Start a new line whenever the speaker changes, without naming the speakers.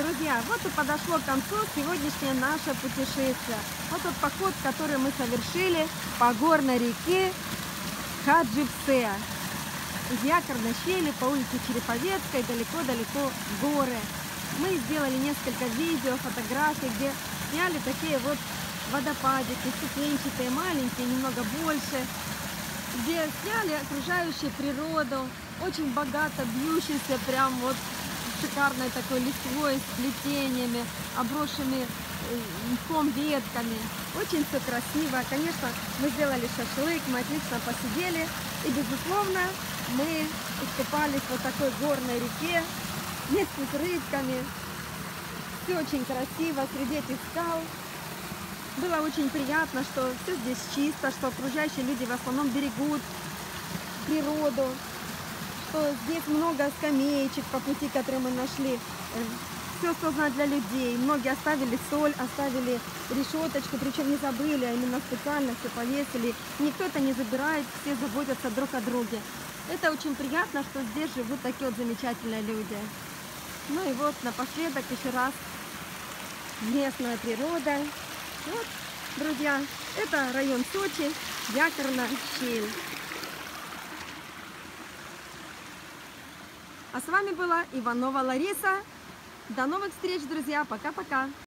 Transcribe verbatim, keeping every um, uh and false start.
Друзья, вот и подошло к концу сегодняшнее наше путешествие. Вот тот поход, который мы совершили по горной реке Хаджи-Псеа. Из якорной щели по улице Череповецкой далеко-далеко в горы. Мы сделали несколько видео, фотографий, где сняли такие вот водопадики, ступенчатые, маленькие, немного больше, где сняли окружающую природу, очень богато бьющейся, прям вот шикарной такой листвой, с плетениями, обросшими мхом ветками. Очень все красиво. Конечно, мы сделали шашлык, мы отлично посидели. И, безусловно, мы искупались в вот такой горной реке вместе с рыбками. Все очень красиво среди этих скал. Было очень приятно, что все здесь чисто, что окружающие люди в основном берегут природу, что здесь много скамеечек по пути, которые мы нашли. Все создано для людей. Многие оставили соль, оставили решеточку, причем не забыли, а именно специально все повесили. Никто это не забирает, все заботятся друг о друге. Это очень приятно, что здесь живут такие вот замечательные люди. Ну и вот напоследок еще раз местная природа. Вот, друзья, это район Сочи, якорная щель. А с вами была Иванова Лариса. До новых встреч, друзья. Пока-пока.